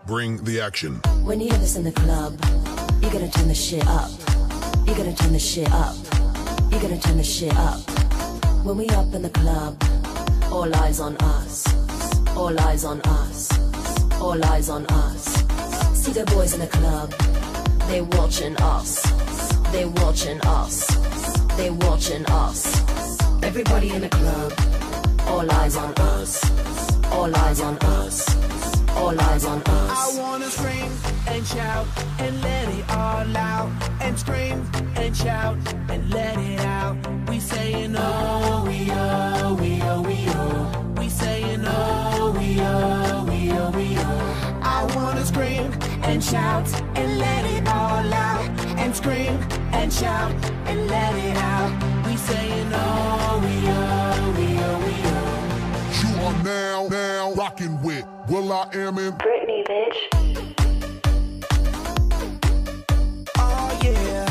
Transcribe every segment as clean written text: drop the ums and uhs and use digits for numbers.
Bring the action. When you hear this in the club, you gotta turn the shit up. You gotta turn the shit up. You gotta turn the shit up. When we up in the club, all eyes on us. All eyes on us. All eyes on us. See the boys in the club, they watching us. They watching us. They watching us. Everybody in the club, all eyes on us. All eyes on us. All eyes on us. I wanna scream and shout and let it all out. And scream and shout and let it out. We saying oh, we oh, we oh, we oh. We saying oh, we oh, we oh, we oh. I wanna scream and shout and let it all out. And scream and shout and let it out. We saying oh, we oh, we oh, we oh. You are now rocking with will.i.am in Britney, bitch. Oh yeah.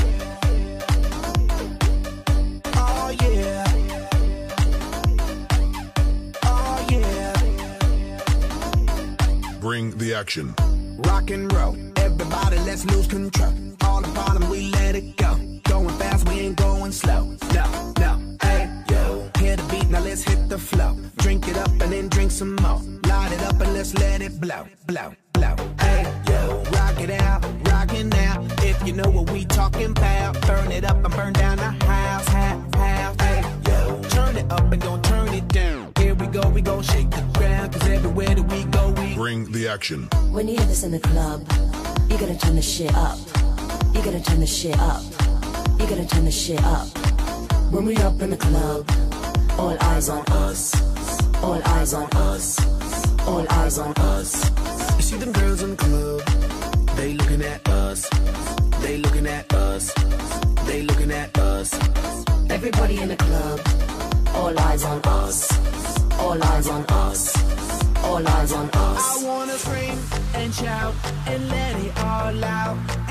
Oh yeah. Oh yeah. Bring the action. Rock and roll, everybody let's lose control. All the bottom we let it go. Going fast, we ain't going slow. No, no, hey, yo. Hear the beat, now let's hit the flow. Drink it up and then drink some more. Light it up and let's let it blow, blow, blow. Hey, yo, rock it out, rockin' now. If you know what we talking about, burn it up and burn down the house, house. Hey, yo, turn it up and don't turn it down. Here we go shake the ground. Cause everywhere that we go, we Bring the action. When you hear this in the club, you gotta turn the shit up. You gotta turn the shit up. You gotta turn the shit up. When we up in the club, all eyes on us. All eyes on us. All eyes on us. You see them girls in the club, they looking at us. They looking at us. They looking at us. Everybody in the club, all eyes on us. All eyes on us. All eyes on us. I wanna scream and shout and let it all out.